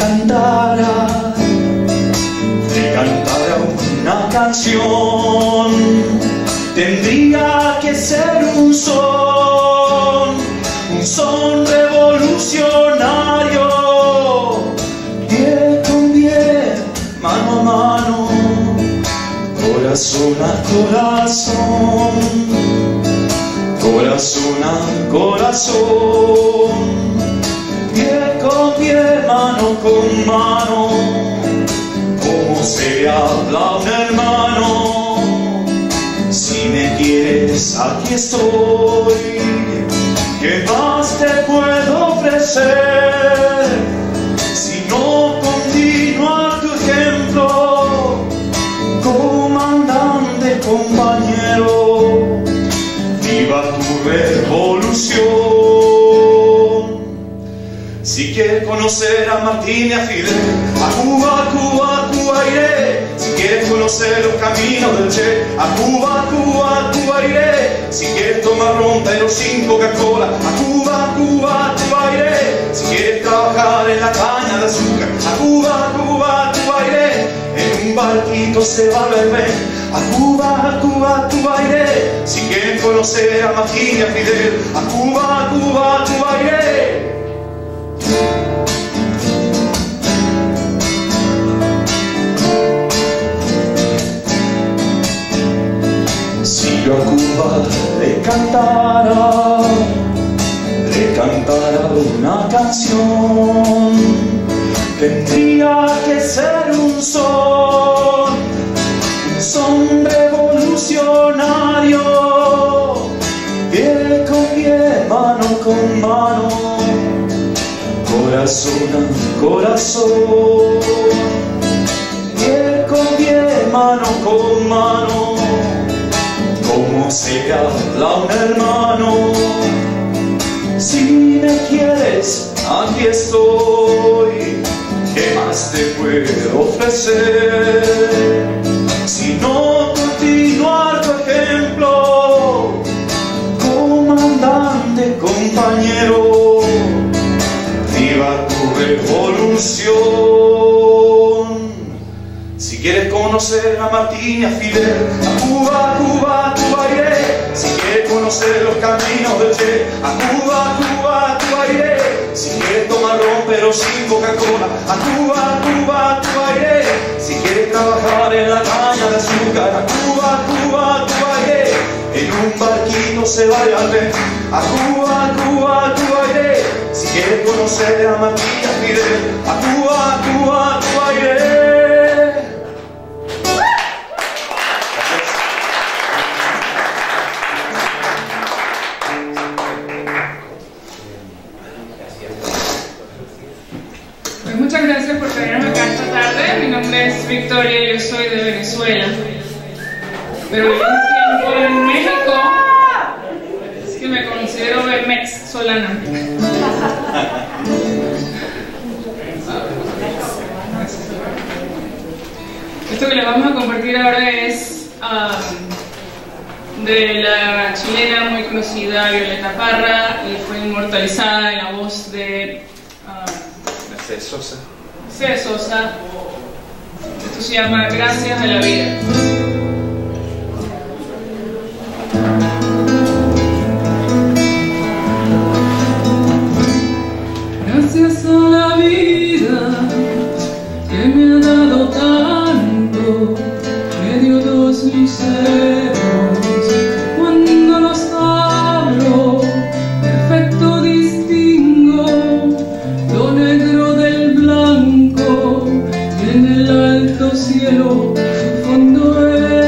cantara una canción, tendría que ser un son revolucionario, pie con pie, mano a mano, corazón a corazón, corazón a corazón, pie con pie, mano con mano, como se habla un hermano. Si me quieres, aquí estoy. ¿Qué más te puedo ofrecer? Si no continúa tu ejemplo, comandante, compañero, viva tu revolución. Si quieres conocer a Martín y a Fidel, a Cuba, Cuba, Cuba iré. Si quieres conocer los caminos del Che, a Cuba, Cuba, Cuba iré. Si quieres tomar ron pero sin Coca-Cola, a Cuba, Cuba, Cuba iré. Si quieres trabajar en la caña de azúcar, a Cuba, Cuba, Cuba iré. En un barquito se va a beber, a Cuba, Cuba, Cuba iré. Si quieres conocer a Martín y a Fidel, a Cuba, Cuba, Cuba iré. Si yo a Cuba le cantara una canción, tendría que ser un son revolucionario, pie con pie, mano con mano, corazón a corazón, pie con pie, mano con mano, como se habla un hermano. Si me quieres, aquí estoy. ¿Qué más te puedo ofrecer? Si no continuar tu ejemplo, comandante, compañero, viva tu revolución. Si quieres conocer a Martín y a Fidel, a Cuba, Cuba, Cuba iré. Si quieres conocer los caminos del Che, a Cuba, Cuba, Cuba iré. Si quieres tomar ron pero sin Coca-Cola, a Cuba, Cuba, Cuba iré. Si quieres trabajar en la caña de azúcar, a Cuba, Cuba, Cuba iré. En un barquito se va a ver, a Cuba, Cuba, Cuba iré. Si quieres conocer a Martín y a Fidel, a Cuba, Cuba, Cuba iré. Muchas gracias por tenerme acá esta tarde. Mi nombre es Victoria y yo soy de Venezuela, pero viví un tiempo en México, así que me considero venezolana. Esto que les vamos a compartir ahora es de la chilena muy conocida Violeta Parra y fue inmortalizada en la voz de Mercedes Sosa. Esto se llama Gracias a la vida. Gracias a la vida que me ha dado tanto, me dio dos mis dedos. Cuando los abro, perfecto distingo lo negro del blanco, y en el alto cielo su fondo es.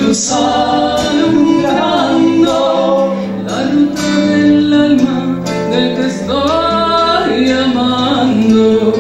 luz alumbrando la ruta del alma del que estoy amando.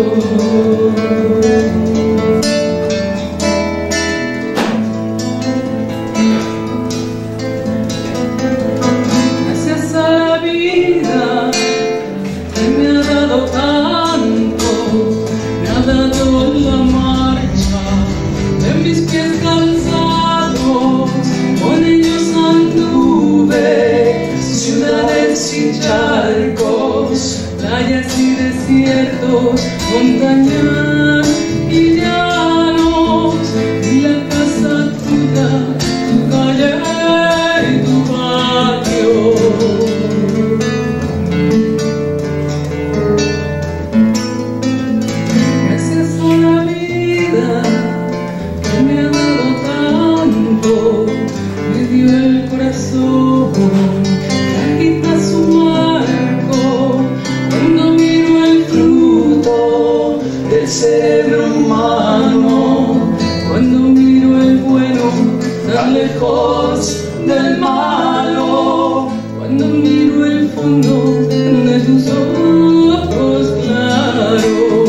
Gracias a la vida que me ha dado tanto, me ha dado la marcha de mis pies cansados, con ellos anduve, ciudades sin charcos, playas y desiertos, montañas y llanos, y la casa tuya, tu calle y tu patio. Gracias a la vida que me ha dado tanto, me dio el corazón, que agita su marco cuando miro el fruto del cerebro humano, cuando miro el bueno tan lejos del malo, cuando miro el fondo de tus ojos claros.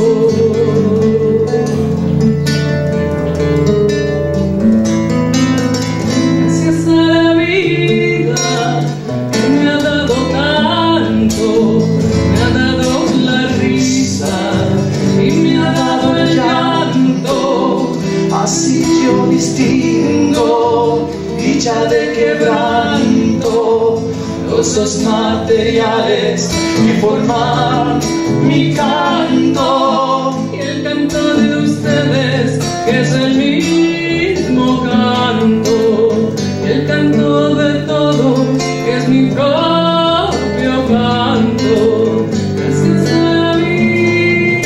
Gracias a la vida que me ha dado tanto, me ha dado la risa y me ha dado el llanto, así yo distingo dicha de quebranto, los dos materiales que forman mi canto, y el canto de ustedes que es el mismo canto, y el canto de todos que es mi propio canto. Gracias a la vida,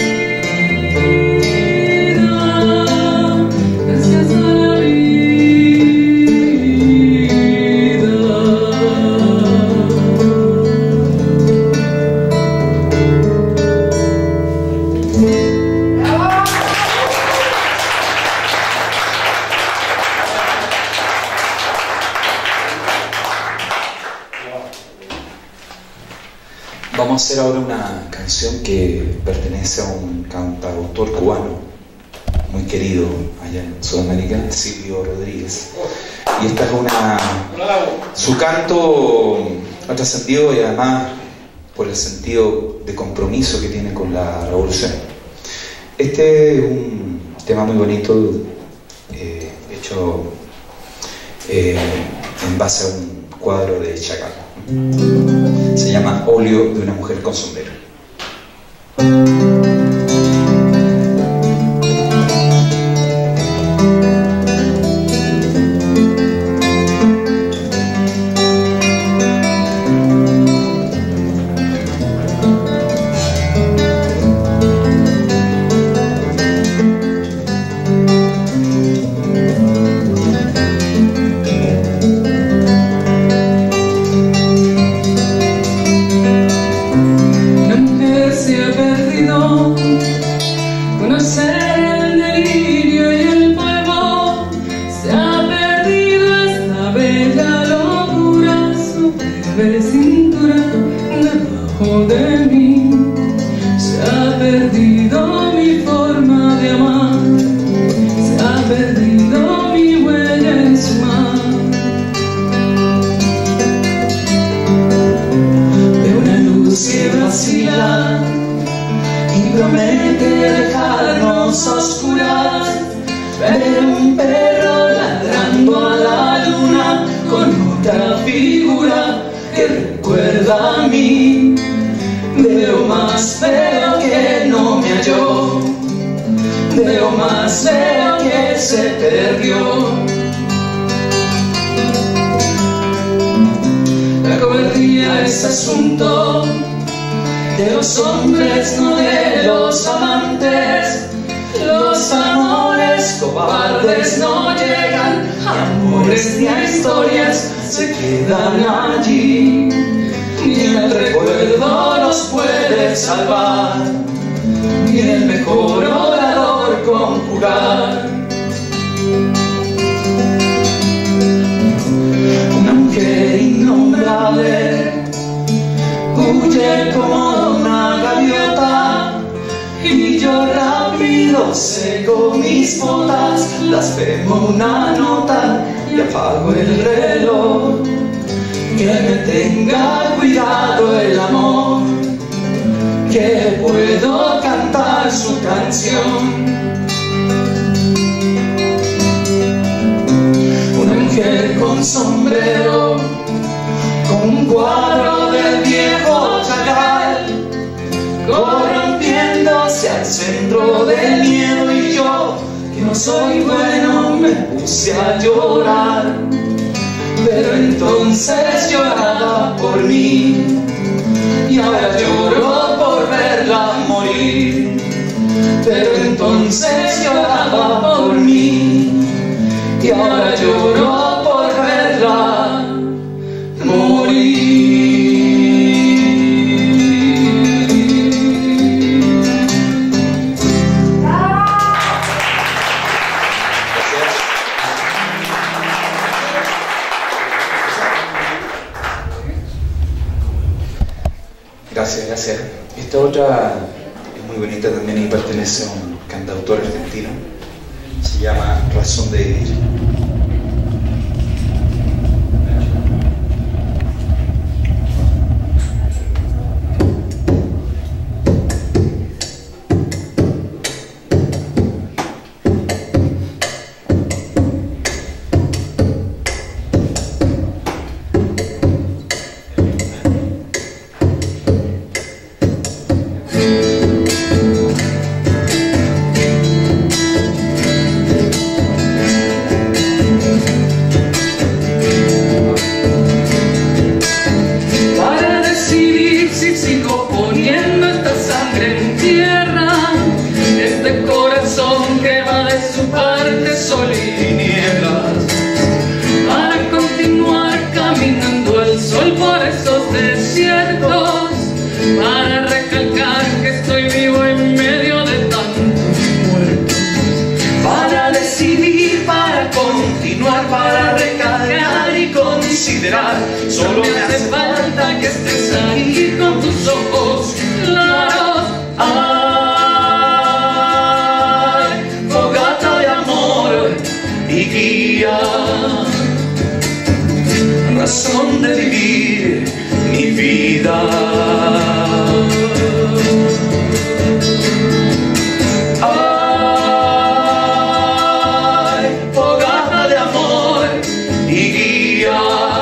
gracias a la vida. Vamos a hacer ahora una canción que pertenece a un cantautor cubano muy querido allá en Sudamérica, Silvio Rodríguez. Y esta es su canto ha trascendido, y además por el sentido de compromiso que tiene con la revolución. Este es un tema muy bonito, hecho en base a un cuadro de Chagall. Se llama Óleo de una mujer con sombrero. quemo una nota y apago el reloj. Que me tenga cuidado el amor, que puedo cantar su canción. Una mujer con sombrero, con un cuadro del viejo Chagall, corrompiéndose al centro del miedo, y yo, que no soy bueno, me puse a llorar. Pero entonces lloraba por mí, y ahora lloro por verla morir. Pero entonces lloraba por mí, y ahora lloro por verla morir. Gracias, gracias. Esta otra es muy bonita también y pertenece a un cantautor argentino. Se llama Razón de Vivir. Para recalcar que estoy vivo en medio de tantos muertos, para decidir, para continuar, para recargar y considerar. solo me hace falta que estés aquí con tus ojos claros. Ay, fogata de amor y guía, razón de vivir mi vida. Ay, fogata de amor y guía,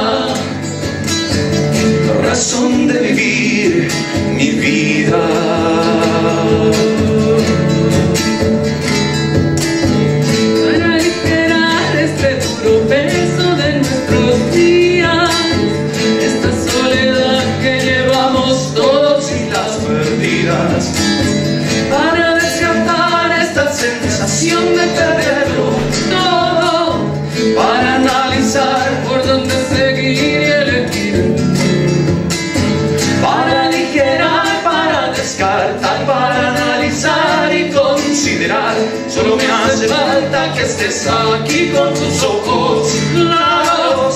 razón de vivir mi vida. Para aligerar este duro peso de nuestros días, esta soledad que llevamos todos y las Perdidas, para descartar esta sensación de perderlo todo, para analizar, por dónde seguir y elegir, para aligerar, para descartar, para analizar y considerar. Solo me hace falta que estés aquí con tus ojos claros.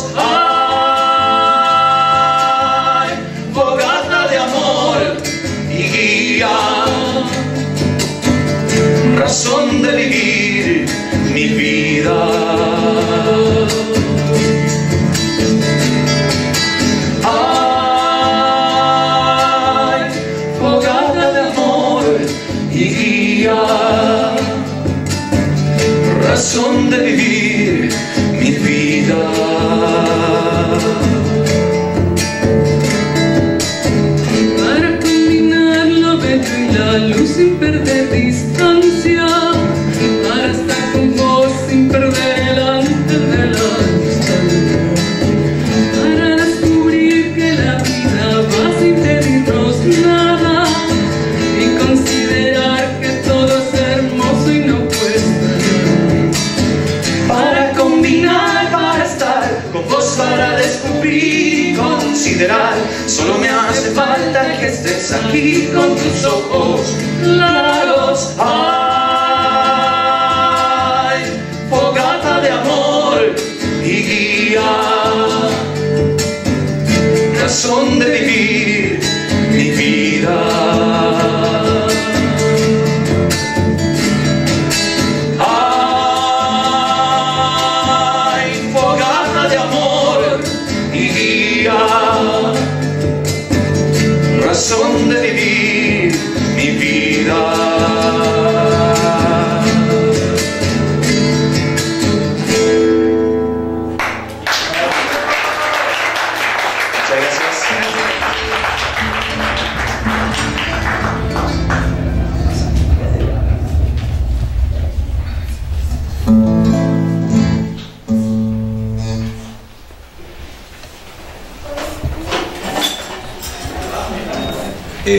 Ay, fogata de amor y guía, razón de vivir mi vida. Ay, fogata de amor y guía, razón de vivir mi vida. para combinar lo bello y la luz sin perder distancia, para estar con vos sin perder el antes de la distancia, para descubrir que la vida va sin pedirnos nada y considerar que todo es hermoso y no cuesta nada, Para combinar, para estar con vos, para descubrir y considerar. Solo me hace falta que estés aquí con tus ojos claros. Ay, fogata de amor y guía, razón de vivir